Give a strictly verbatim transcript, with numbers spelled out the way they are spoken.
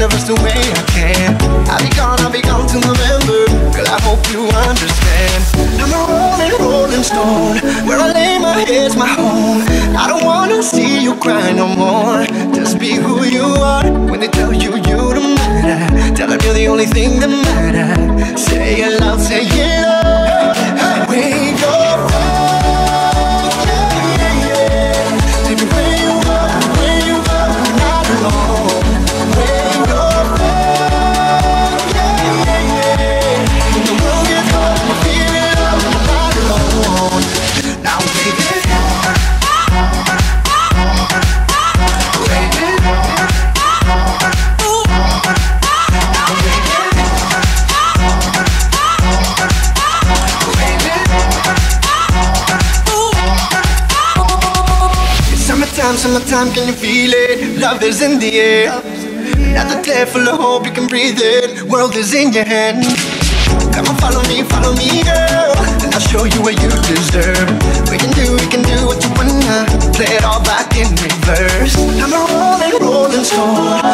the rest the way I can. I'll be gone, I'll be gone till November. Girl, I hope you understand. I'm a rolling, rolling stone. Where I lay my head's my home. I don't wanna see you cry no more. Just be who you are. When they tell you you don't matter, tell them you're the only thing that matters. Say it loud, say it loud. Wake up, yeah, yeah, yeah. Take me where you are, where you are, not alone. Wake up, yeah, yeah, yeah. When the world gets hard, you feel it up, not alone. Now wake it up, wake it up. Summertime, summertime, can you feel it? Love is in the air. Another day full of hope, you can breathe it. World is in your hand. Come on, follow me, follow me, girl, and I'll show you what you deserve. We can do, we can do what you wanna. Play it all back in reverse. I'm a rolling, rolling stone.